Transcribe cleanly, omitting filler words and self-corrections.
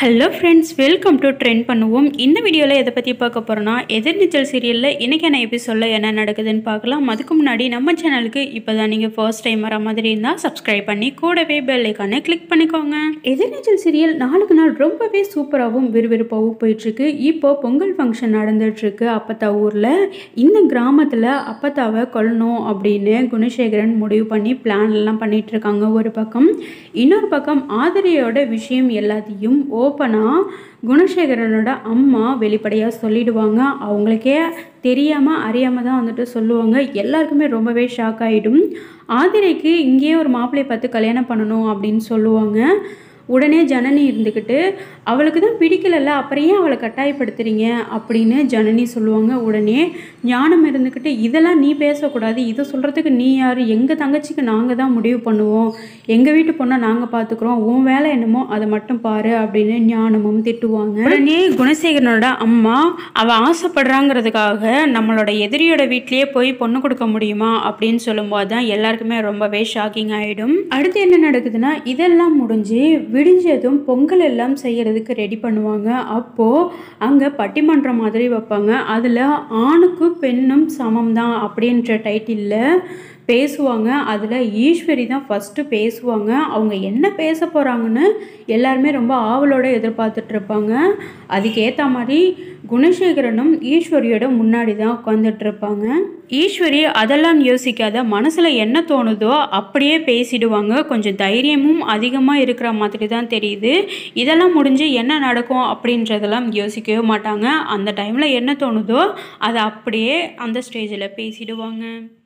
Hello friends, welcome to trend பண்ணுவோம். இந்த வீடியோவில் எதை பற்றி பார்க்க போகிறோன்னா, எதிர்நீச்சல் சீரியலில் இன்றைக்கான எபிசோடில் என்ன நடக்குதுன்னு பார்க்கலாம். அதுக்கு முன்னாடி நம்ம சேனலுக்கு இப்போ தான் நீங்கள் ஃபர்ஸ்ட் டைம் வர மாதிரி இருந்தால் சப்ஸ்கிரைப் பண்ணி கூடவே பெல் ஐக்கானை கிளிக் பண்ணிக்கோங்க. எதிர்நீச்சல் சீரியல் நாளுக்கு நாள் ரொம்பவே சூப்பராகவும் விறுவிறுப்பாகவும் போயிட்டுருக்கு. இப்போ பொங்கல் ஃபங்க்ஷன் நடந்துகிட்ருக்கு அப்பத்தா ஊரில். இந்த கிராமத்தில் அப்பத்தாவை கொல்லணும் அப்படின்னு குணசேகரன் முடிவு பண்ணி பிளான்லாம் பண்ணிகிட்ருக்காங்க ஒரு பக்கம். இன்னொரு பக்கம் ஆதிரையோட விஷயம் எல்லாத்தையும் ஓப்பனாக குணசேகரனோட அம்மா வெளிப்படையாக சொல்லிடுவாங்க. அவங்களுக்கே தெரியாமல் அறியாமல் தான் வந்துட்டு சொல்லுவாங்க. எல்லாருக்குமே ரொம்பவே ஷாக் ஆகிடும். ஆதிரைக்கு இங்கேயே ஒரு மாப்பிள்ளையை பார்த்து கல்யாணம் பண்ணணும் அப்படின்னு சொல்லுவாங்க. உடனே ஜனனி இருந்துக்கிட்டு, அவளுக்கு தான் பிடிக்கலல்ல, அப்புறம் ஏன் அவளை கட்டாயப்படுத்துறீங்க அப்படின்னு ஜனனி சொல்லுவாங்க. உடனே ஞானம் இருந்துக்கிட்டு, இதெல்லாம் நீ பேசக்கூடாது, இதை சொல்கிறதுக்கு நீ யார்? எங்கள் தங்கச்சிக்கு நாங்கள் தான் முடிவு பண்ணுவோம், எங்கள் வீட்டு பொண்ணை நாங்கள் பார்த்துக்குறோம், உன் வேலை என்னமோ அதை மட்டும் பாரு அப்படின்னு ஞானமும் திட்டுவாங்க. உடனே குணசேகரனோட அம்மா, அவள் ஆசைப்படுறாங்கிறதுக்காக நம்மளோட எதிரியோட வீட்லேயே போய் பொண்ணு கொடுக்க முடியுமா அப்படின்னு சொல்லும்போது தான் எல்லாருக்குமே ரொம்பவே ஷாக்கிங் ஆகிடும். அடுத்து என்ன நடக்குதுன்னா, இதெல்லாம் முடிஞ்சு விடிஞ்சதும் பொங்கல் எல்லாம் செய்கிறதுக்கு ரெடி பண்ணுவாங்க. அப்போது அங்கே பட்டிமன்றம் மாதிரி வைப்பாங்க. அதில் ஆணுக்கும் பெண்ணும் சமம் தான் அப்படின்ற டைட்டிலில் பேசுவாங்க. அதில் ஈஸ்வரி தான் ஃபஸ்ட்டு பேசுவாங்க. அவங்க என்ன பேச போகிறாங்கன்னு எல்லாருமே ரொம்ப ஆவலோடு எதிர்பார்த்துட்ருப்பாங்க. அதுக்கேற்ற மாதிரி குணசேகரனும் ஈஸ்வரியோட முன்னாடி தான் உட்காந்துட்ருப்பாங்க. ஈஸ்வரி அதெல்லாம் யோசிக்காத, மனசில் என்ன தோணுதோ அப்படியே பேசிடுவாங்க. கொஞ்சம் தைரியமும் அதிகமாக இருக்கிற மாதிரி தான் தெரியுது. இதெல்லாம் முடிஞ்சு என்ன நடக்கும் அப்படின்றதெல்லாம் யோசிக்கவே மாட்டாங்க. அந்த டைமில் என்ன தோணுதோ அதை அப்படியே அந்த ஸ்டேஜில் பேசிடுவாங்க.